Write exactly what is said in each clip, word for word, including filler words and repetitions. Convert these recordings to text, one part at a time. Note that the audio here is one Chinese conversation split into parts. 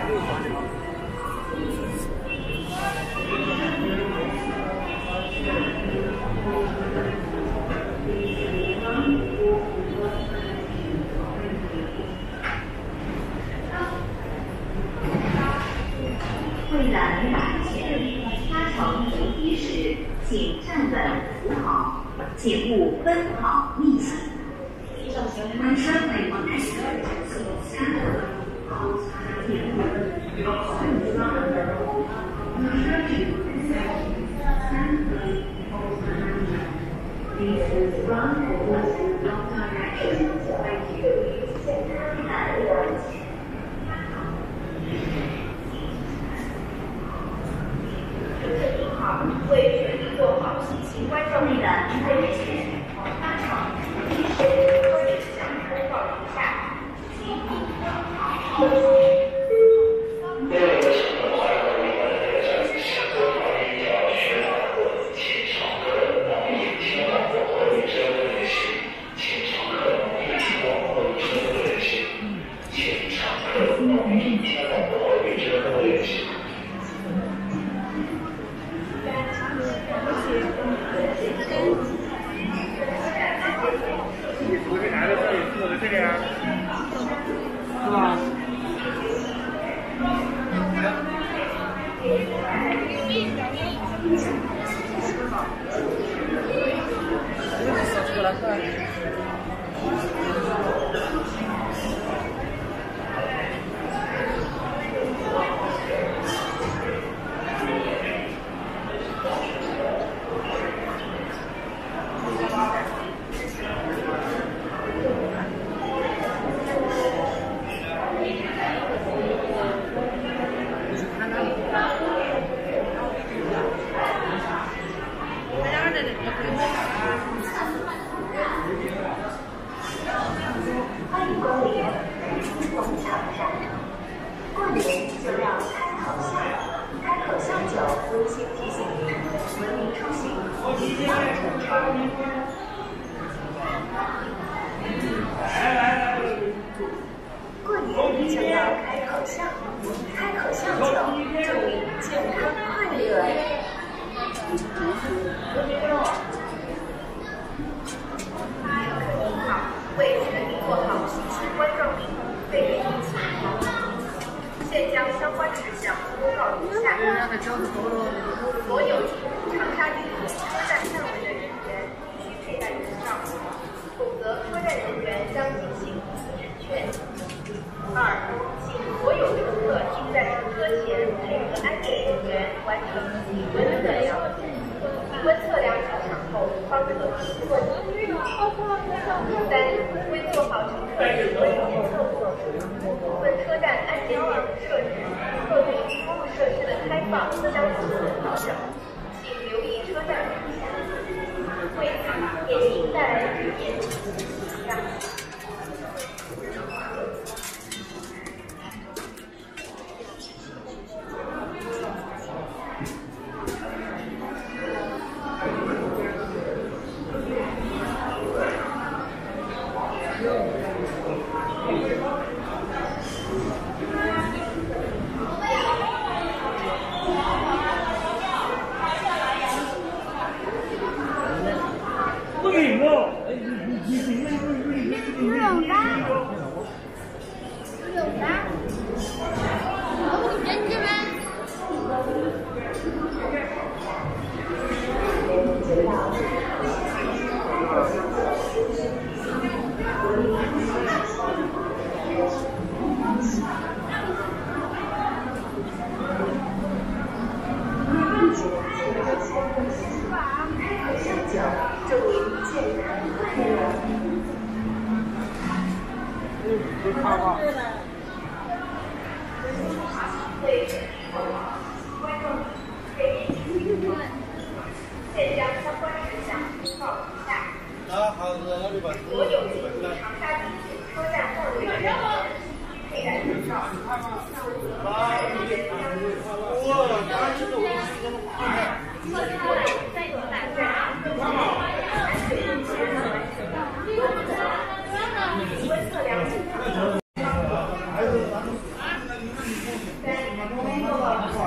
为了安全，搭乘扶梯时请站稳扶好，请勿奔跑逆行。When traveling on escalators, stand up, hold tight. Please run forward in all directions. Thank you. 为全力做好新型观众的安全，搭乘扶梯时或者向通道停下，请勿奔跑。所有进入长沙地铁车站范围的人员必须佩戴口罩，否则车站人员将进行一次审券。二，请所有乘客应在上车前配合安检人员完成体温测量，体温测量正常后方可行座椅。三，为做好乘客体温检测工作，部分车站安检点的设置或对于公共设施的开放将有所调整，请留意车站指示。为此，也请带来纸面请让。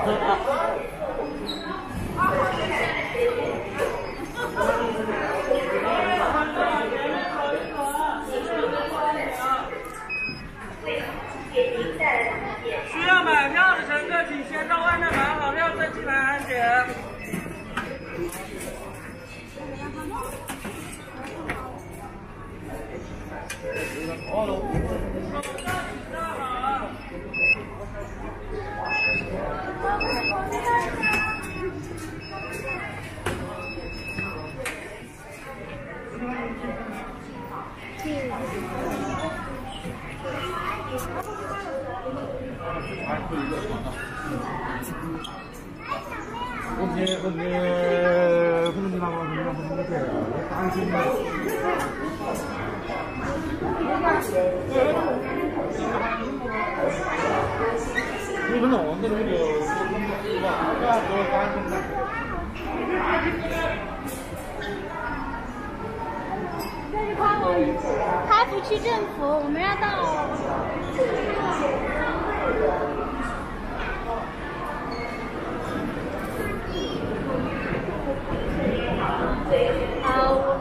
需要买票的乘客，请先到外面买好票再进来安检。 我们我们可能拿我们拿我们这个担心的。你们弄这个就哇，这多担心的。 但是他们他不去政府，我们要到。好。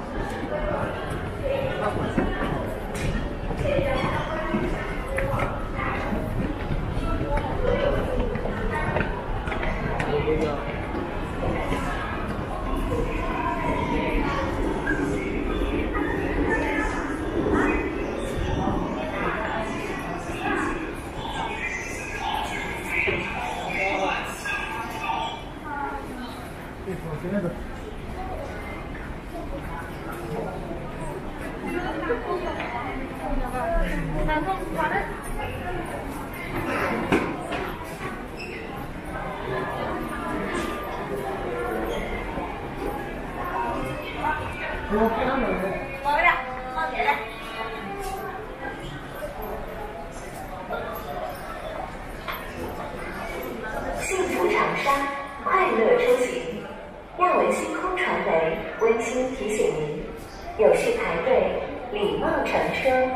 幸福长沙，快乐出行。亚文星空传媒温馨提醒您：有序排队，礼貌乘车。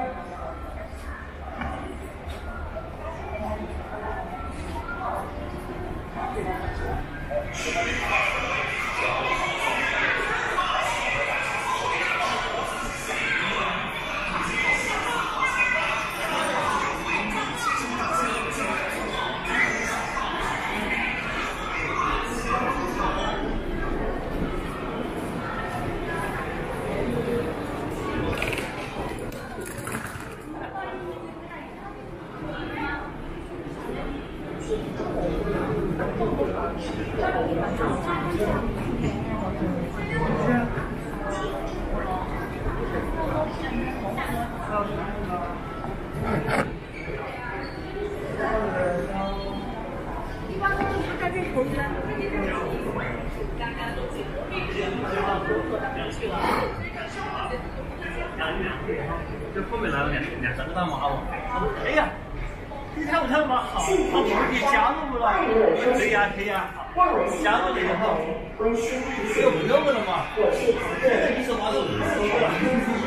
这后面来了两两三个大妈哦，哎呀，你看不看嘛？好，好，你加入了，可以啊，可以啊，加入了以后，这不用了嘛？现在你说话都不说了。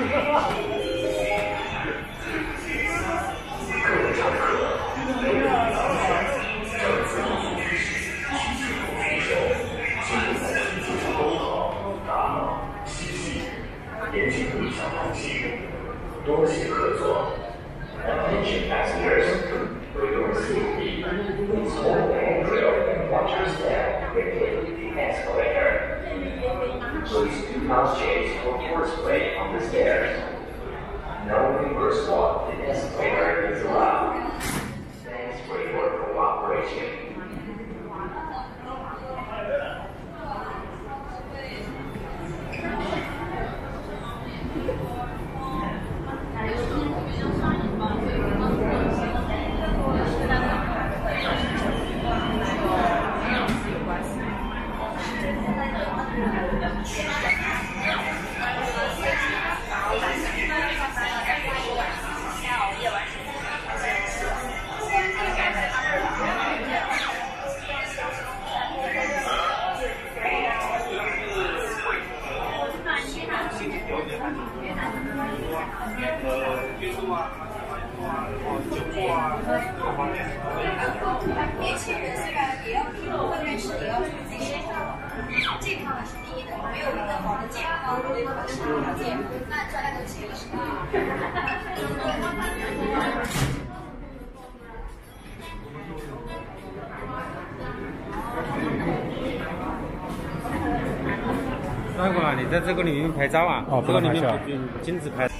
联系不小同行，多些合作。Attention passengers, for your safety, please hold the handrail and watch your step quickly with the escalator. Please do not change or horseplay on the stairs. No reverse walk the escalator is allowed. Thanks for your cooperation. 健康是第一的，没有更好的健康对他的生活条件，那专业都企业是吧？ 转过来，你在这个里面拍照啊？哦，这个里面禁止拍。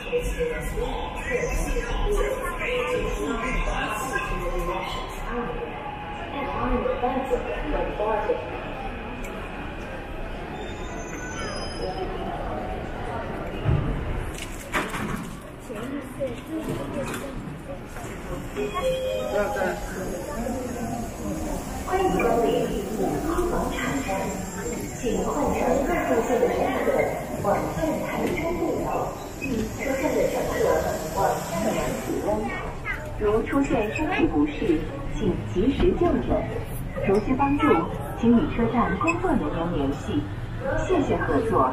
欢迎光临黄龙茶山，请换乘二路线的乘客往站台中路走。车站的乘客往向阳启温。如出现身体不适，请及时就诊。如需帮助，请与车站工作人员联系。谢谢合作。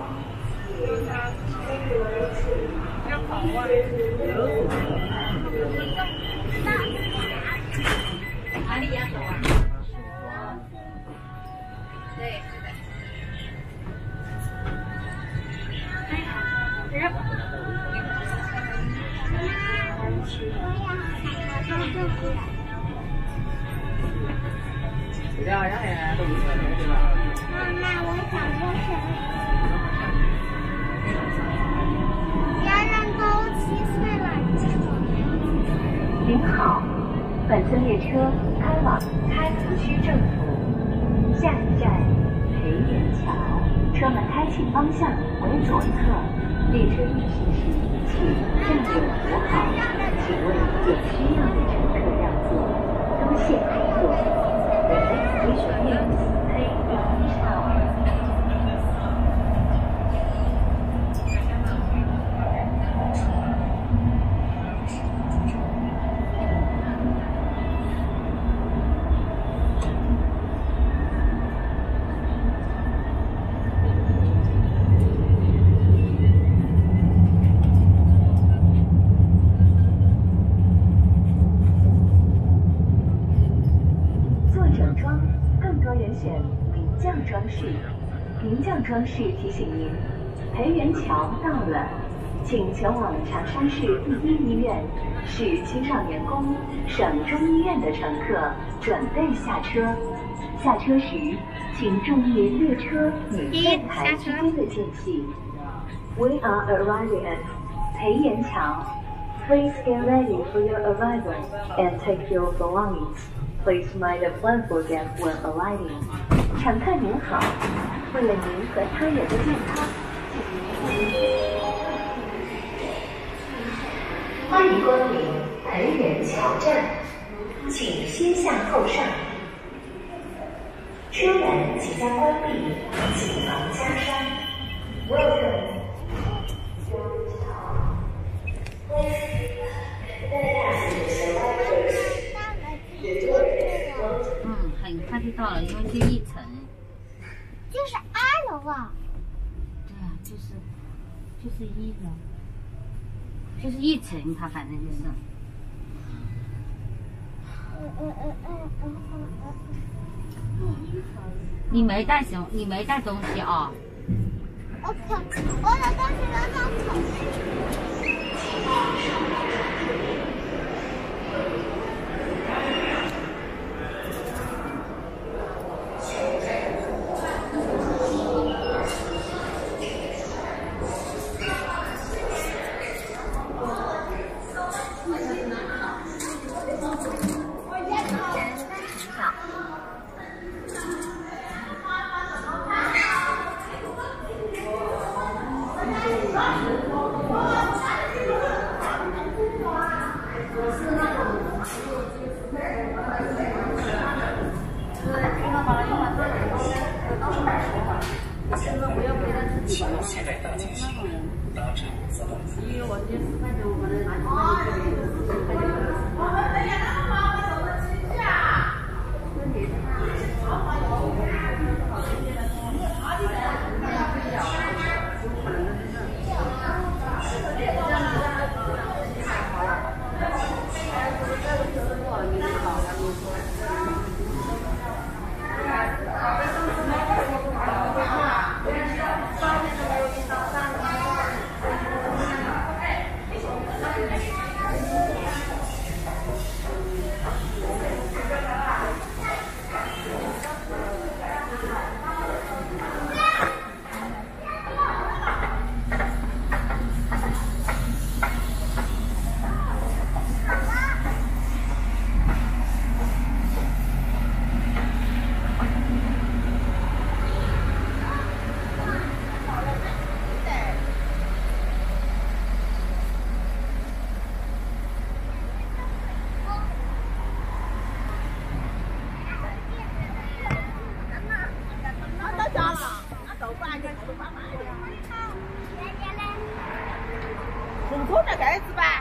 哪里呀？对，是的。 不要让人都不是对吧？ 妈妈，我想过生日。家人都七岁了， 您好，本次列车开往开福区政府，下一站培元桥，车门开启方向为左侧。列车运行时，请站稳扶好。请为有需要的乘客让座，多谢配合。The next station is培元桥。名将装饰提醒您，培元桥到了，请前往长沙市第一医院市青少年宫省中医院的乘客准备下车。下车时，请注意列车与站台之间的间隙。We are arriving at 培元桥. Please get ready for your arrival and take your belongings. Please mind the platform gap when alighting. 乘客您好，为了您和他人的健康，欢迎光临培元桥站，请先下后上。车门即将关闭，谨防加伤。Welcome. 嗯，很快就到了，因为就一层。 就是二楼啊。 对啊，就是就是一楼，就是一层，它反正就是。你没带什么？你没带东西啊？ 我可我的东西都放口袋。 Thank you. 红红的盖子吧。